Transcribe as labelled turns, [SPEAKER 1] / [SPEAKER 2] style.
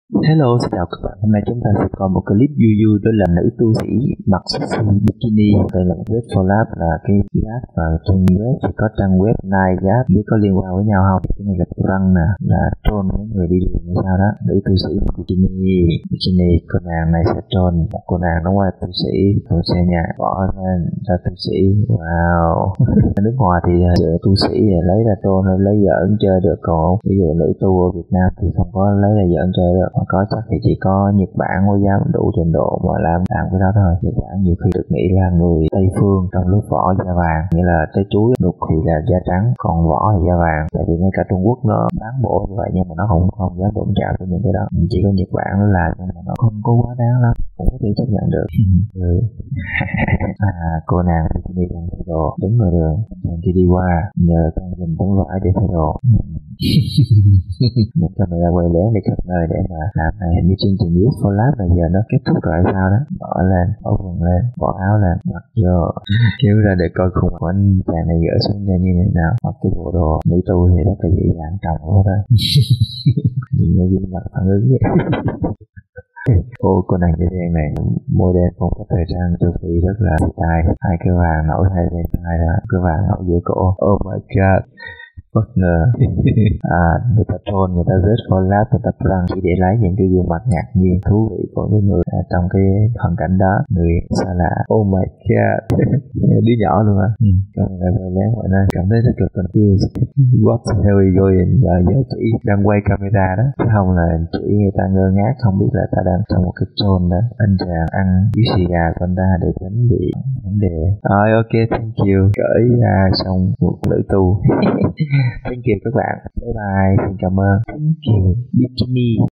[SPEAKER 1] Hello, xin chào các bạn. Hôm nay chúng ta sẽ có một clip vui vui, đó là nữ tu sĩ mặc sexy bikini. Đây là web for lab, là cái app, và trên web thì có trang web Night Gap, biết có liên quan với nhau không? Cái này là răng nè, là troll mấy người đi đường hay sao đó. Nữ tu sĩ mặc bikini, cô nàng này sẽ troll một cô nàng đóng vai tu sĩ, rồi xe nhà bỏ lên ra tu sĩ. Wow. Nước ngoài thì chợ tu sĩ lấy ra troll, lấy giỡn chơi được, còn ví dụ nữ tu ở Việt Nam thì không có lấy ra giỡn chơi được. Có chắc thì chỉ có Nhật Bản mới dám đủ trình độ mà làm cái đó thôi. Nhật Bản nhiều khi được nghĩ là người Tây phương, trong lúc vỏ da vàng, nghĩa là trái chuối đục thì là da trắng, còn vỏ thì da vàng. Tại vì ngay cả Trung Quốc nó bán bộ như vậy, nhưng mà nó không dám đụng chạm tới những cái đó. Chỉ có Nhật Bản nó làm, nhưng mà nó không có quá đáng lắm, cũng có thể chấp nhận được. Cô nàng đi bằng thay đồ đứng ngoài đường, khi đi qua nhờ con dùng tấm vải để thay đồ. Những camera quay lén đi khắp nơi để mà làm này. Hình như chương trình Youth for Lab là giờ nó kết thúc rồi hay sao đó. Bỏ lên, bỏ quần lên, bỏ áo lên, mặc vô kéo ra để coi khung của anh chàng này gỡ xuống ra như thế nào. Mặc cái bộ đồ nữ tu thì rất là dễ dàng trọng của thôi. Nhìn nó gương mặt phản ứng vậy. Ô, cô nàng da đen này model phong cách thời trang châu Phi rất là style. Hai cái vàng nổi hai bên tai, là cái vàng nổi giữa cổ. Oh my god, bất ngờ. Người ta troll, người ta rớt for lab, người ta prank chỉ để lấy những cái gương mặt ngạc nhiên thú vị của những người trong cái hoàn cảnh đó. Người xa lạ, oh my god. Đứa nhỏ luôn á. Còn lại quay lén mọi nơi cảm thấy rất là confused. What the hell is going? Giờ chỉ đang quay camera đó, chứ không là chỉ người ta ngơ ngác, không biết là ta đang trong một cái troll đó. Anh chàng ăn chiếc xì gà của anh ta để tránh bị vấn đề. Rồi, ok, thank you. Gửi ra xong một nữ tu. Thank you các bạn. Bye bye. Xin cảm ơn. Thank you. Bikini.